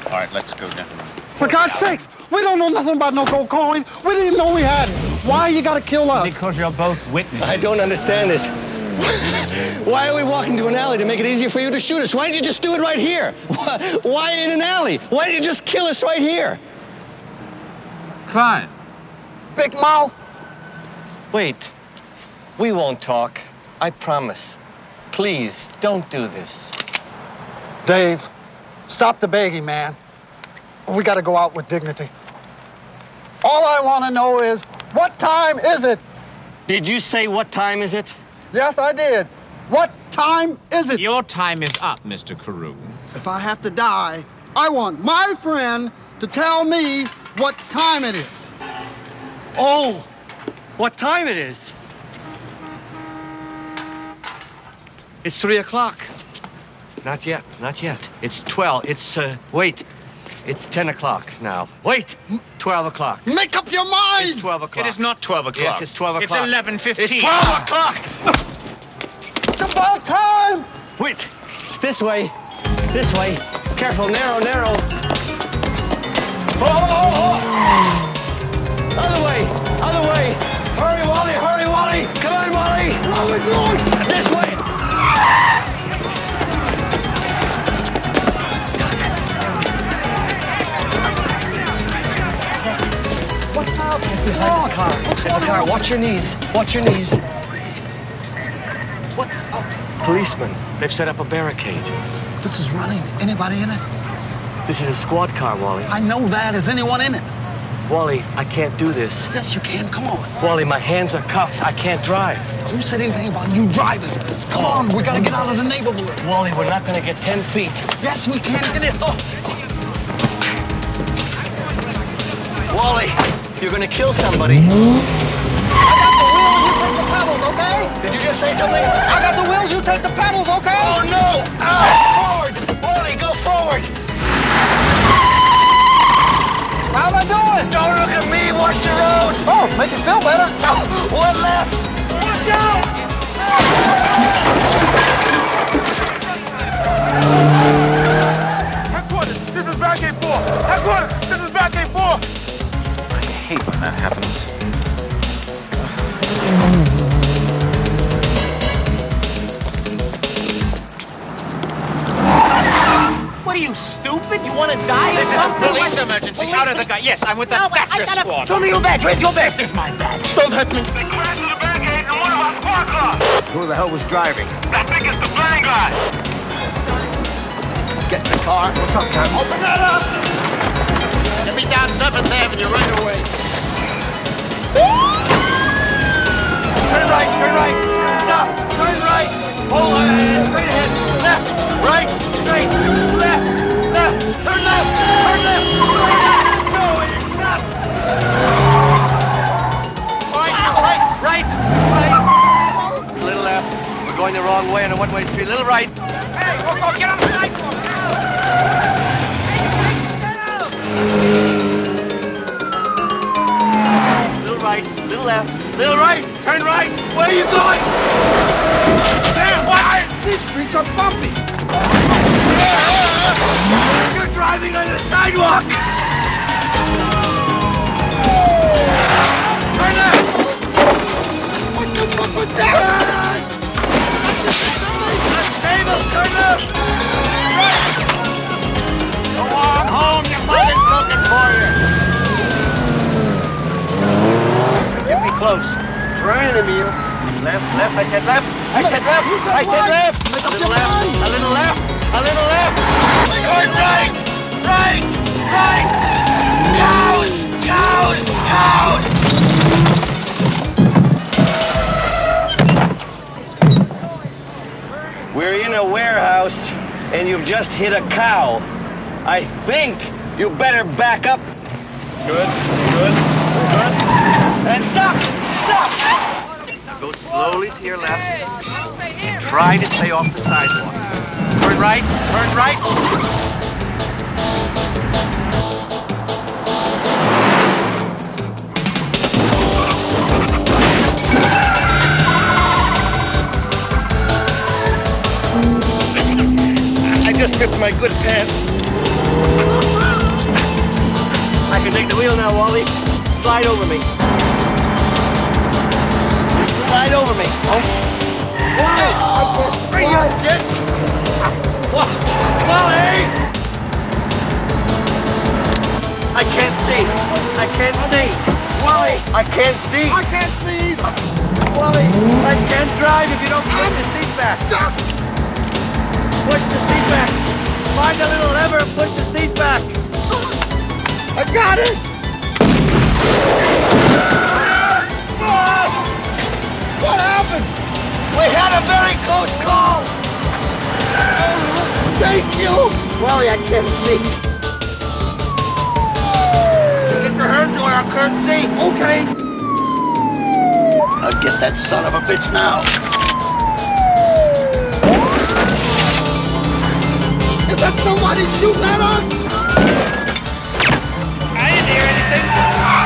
All right, let's go, gentlemen. For God's sakes, we don't know nothing about no gold coin. We didn't even know we had it. Why you gotta kill us? Because you're both witnesses. I don't understand this. Why are we walking to an alley to make it easier for you to shoot us? Why didn't you just do it right here? Why in an alley? Why didn't you just kill us right here? Fine. Big mouth. Wait. We won't talk. I promise. Please, don't do this. Dave, stop the begging, man. We gotta go out with dignity. All I wanna know is, what time is it? Did you say what time is it? Yes, I did. What time is it? Your time is up, Mr. Carew. If I have to die, I want my friend to tell me what time it is. Oh, what time it is? It's 3 o'clock. Not yet, not yet. It's 12. Wait. It's 10 o'clock now. Wait! 12 o'clock. Make up your mind! It's 12 o'clock. It is not 12 o'clock. Yes, it's 12 o'clock. It's 11:15. It's 12 o'clock! It's about time! Wait. This way. This way. Careful. Narrow, narrow. Oh! Other way. Other way. Hurry, Wally. Hurry, Wally. Come on, Wally. Where are we going? This way. What's up? Behind this car. What's There's a going car. on? Watch your knees. Watch your knees. What's up? Policemen. They've set up a barricade. This is running. Anybody in it? This is a squad car, Wally. I know that. Is anyone in it? Wally, I can't do this. Yes, you can. Come on. Wally, my hands are cuffed. I can't drive. Who said anything about you driving? Come on. We gotta get out of the neighborhood. Wally, we're not gonna get 10 feet. Yes, we can. Get in. Oh. Wally, you're gonna kill somebody. I got the wheels. You take the pedals, okay? Did you just say something? I got the wheels. You take the pedals, okay? Oh, no! Forward! Wally, go forward! How am I doing? Don't look at me! Watch the road! Oh, make it feel better. One left! Watch out! Headquarters, this is barricade 4. Headquarters, this is barricade 4. I hate when that happens. What are you, stupid? You want to die or This is a something? police emergency. Out of the guy. Yes, I'm with the Thatcher squad. Show me your badge. Where's your badge? It's my badge. Don't hurt me. They crashed through the barricade in one of our squad cars. Who the hell was driving? I think it's the blind guy. Get in the car. What's up, Captain? Open that up. Get me down 7th Avenue right away. Turn right, turn right! Stop! Turn right! Hold on, straight ahead! Left! Right! Straight! Left! Left! Turn left! Turn left! Go! Stop! Right! Right! Right! A little left. We're going the wrong way on a one-way street. A little right. Hey, go, get on the side. Little right. Little left. Little right. Turn right. Where are you going? Damn, why? These streets are bumpy. You're driving on the sidewalk. Turn left. What the fuck was that? Table. Turn left. Go on home. Your mother's looking for you. Get me close. Turn into you. Left, left, I said left. I said left. I said left. A little left. A little left. A little left. Going right. Right. Right. Down. Down. Down. We're in a warehouse and you've just hit a cow. I think you better back up. Good. Good. Good. And stop! Stop! Go slowly to your left. Try to stay off the sidewalk. Turn right. Turn right. I just ripped my good pants. I can take the wheel now, Wally. Slide over me. Slide over me. Wally! Wally! I can't see. I can't see. Wally! I can't see. I can't see. Wally! I can't drive if you don't push the seat back. Push the seat back. Find a little lever and push the seat back. I got it. What happened? We had a very close call. Thank you. Wally, I can't see. Get your hands going, I can't see. Okay. I'll get that son of a bitch now. Is that somebody shooting at us? I didn't hear anything.